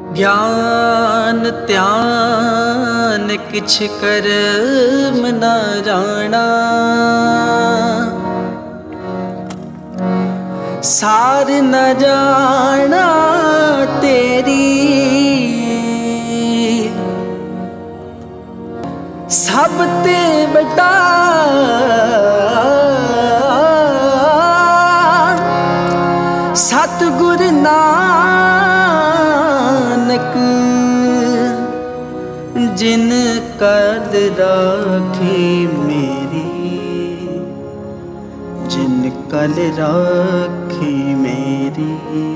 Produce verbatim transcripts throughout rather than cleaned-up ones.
ज्ञान त्यान किछ कर्म न जाना, सार न जाना तेरी। सब ते बड़ा सतगुर नानक, जिन कद राखी मेरी, जिन कल राखी मेरी।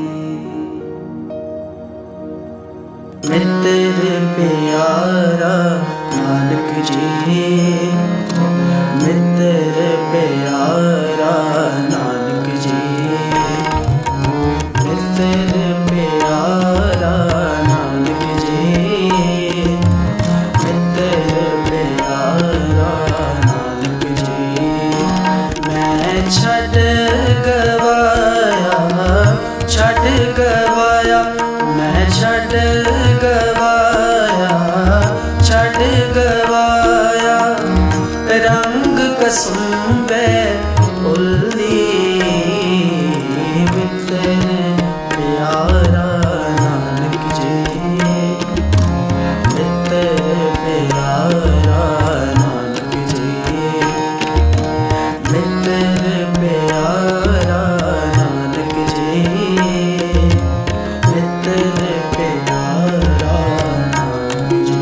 मित्र प्यारा नानक जी, मित्र प्यारा नानक जी, मित्र प्यारा नानक जी, मित्र प्यारा नानक जी। मैं छड़ गवाया, छड़ गवाया, मैं छड़ गवाया, छड़ गवाया। रंग कसुंबे उल्ली, मित्र प्यारा नानक जी, मित्र प्यारा नानक जी, मित्र प्यारा नानक जी, मित्र प्यारा नानक जी।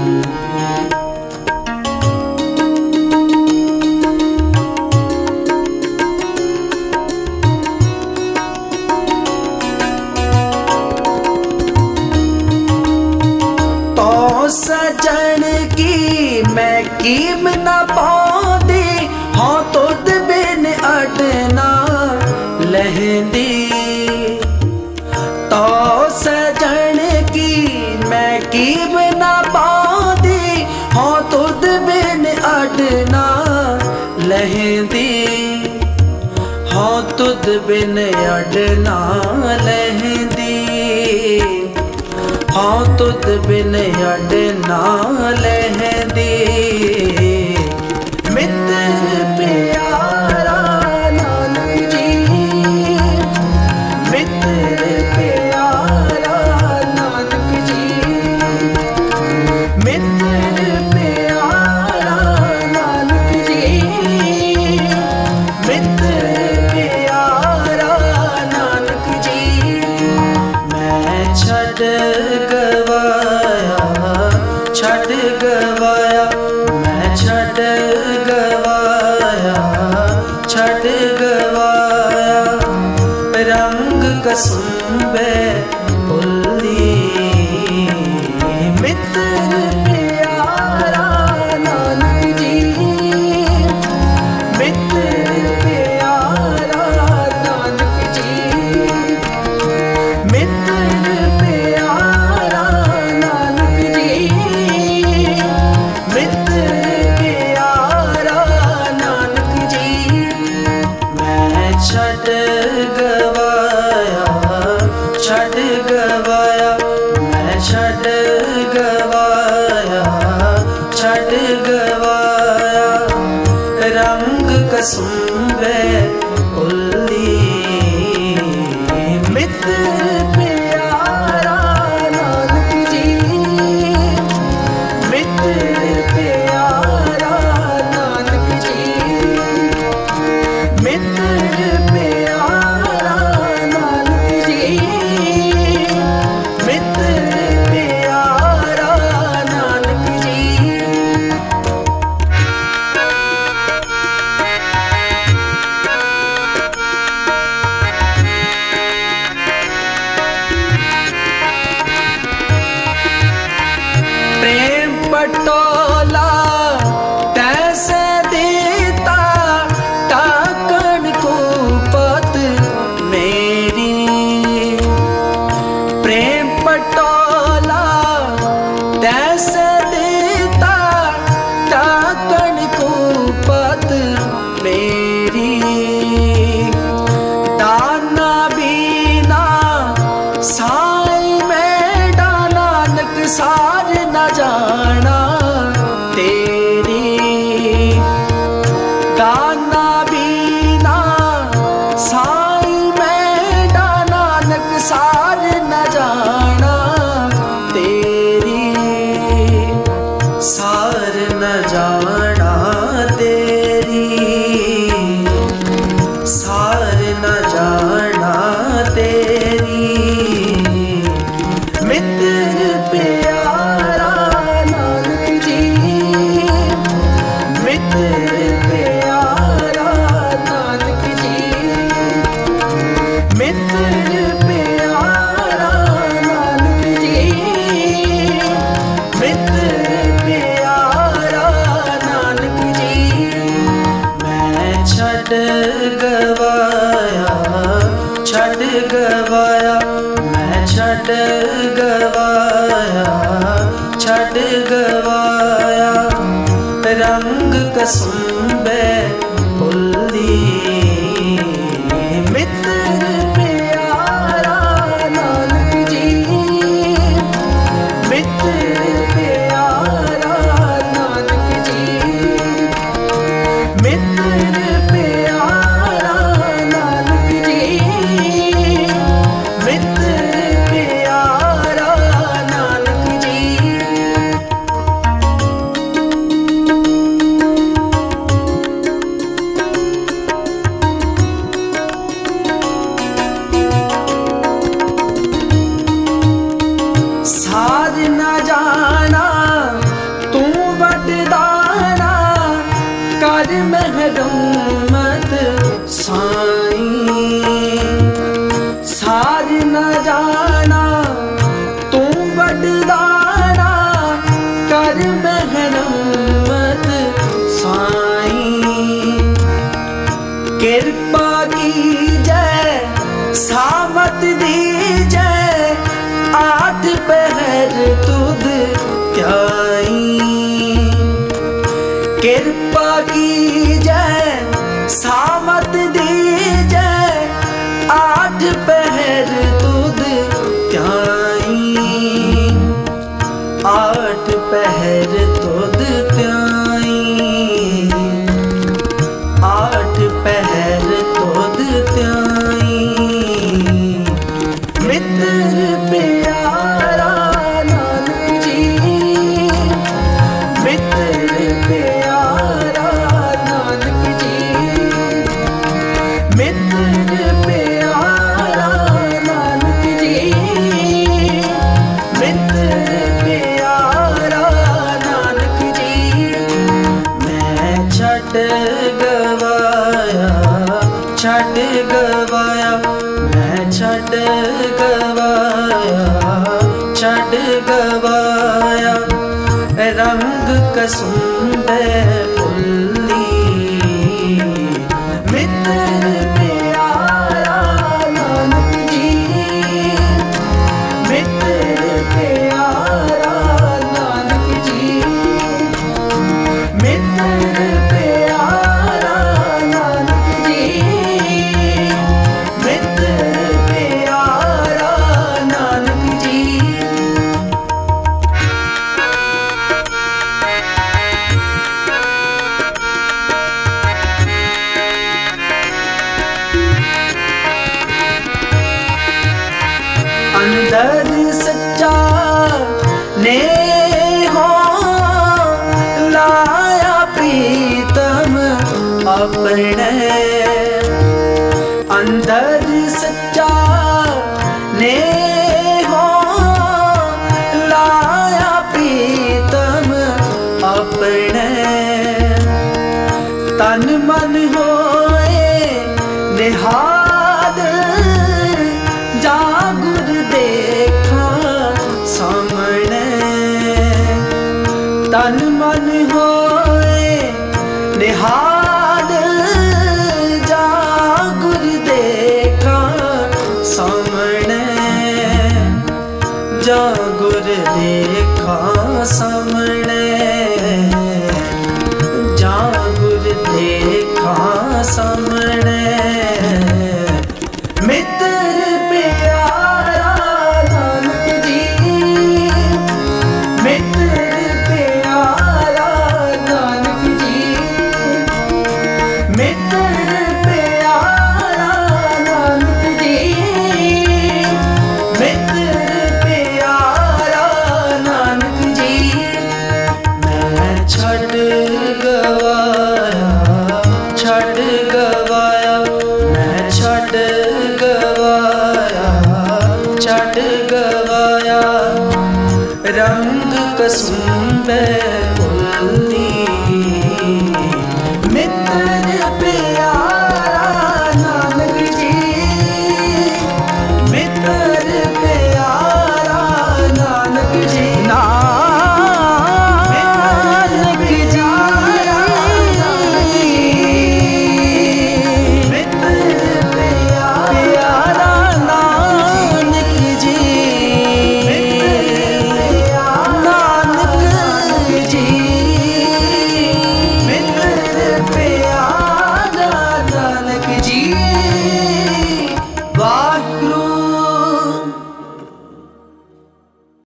सजन की मैं कीम न पाउंदी, हाँ तुद बिन अडना लहंदी। तो सजन की मैं कीम न पाउंदी, हाँ तुद बिन अडना लहंदी, हाँ तुद बिन अडना लहंदी, हाँ तुद बिन अडना लहंदी। मित्र प्यारा नानक जी, मित्र प्यारा नानक जी, मित्र प्यारा नानक जी, मित्र प्यारा नानक जी। मैं छड़ गवाया, छड़ गवाया, मैं छड़ गवाया, छड़ गवाया। रंग कसुंबे उल्ली, मित्र प्यारा नानक जी, मित्र प्यारा नानक जी, मित्र प्यारा नानक जी, मित्र प्यारा नानक जी। मैं छड़ गवाया, छड़ गवाया, मैं छड़ गवाया, छड़ गवाया। रंग कसुंबे उल्ली, मित्र प्यारा नानक जी, मित्र प्यारा नानक जी, मित्र प्यारा नानक जी, मित्र प्यारा नानक जी। प्यारा नानक जी, मित्र प्यारा नानक जी। मैं छड़ गवाया छड़ गवाया, मैं छड़ गवाया छड़ गवाया, रंग कसुंबे भुल्ली। मित्र प्यारा नानक जी, मित्र प्यारा नानक जी, मित्र प्यारा नानक जी, मित्र प्यारा नानक जी। साध न जाना तू वडदाना, कर महरमत साईं। साध न जाना तू वडदाना, कर महरमत साईं। कृपा कीजै सामत दीजै, आठ पहर तुध ध्याई। कृपा कीजै सामत दीजै, आठ पहर तुध ध्याई। आठ पहर तुध ध्याई, आठ पहर तुध ध्याई। मित्र प्यारा नानक जी, मित्र प्यारा नानक जी, मित्र प्यारा नानक जी, मित्र प्यारा नानक जी। मैं छड़ गवाया छड़ गवाया, मैं छड़ गवाया छड़ गवाया, रंग कसुंबे भुल्ली। मित्र प्यारा नानक जी, मित्र प्यारा नानक जी, मित्र प्यारा नानक जी, मित्र प्यारा नानक जी। अंदर सच्चा ने हो लाया प्रीतम अपने। अंदर सच्चा ने हो लाया प्रीतम अपने। तन मन होए निहाद, जागुर देखा सामने। तन मन होए निहाद, जागुर देखा सामने। जागुर देखा सामने, जागुर देखा सामने। मित्र प्यारा नानक जी, मित्र प्यारा नानक जी, मित्र प्यारा नानक जी, मित्र प्यारा नानक जी। मैं छड़ गवाया छड़ गवाया, मैं छड़ गवाया छड़ गवाया, रंग कसुंबे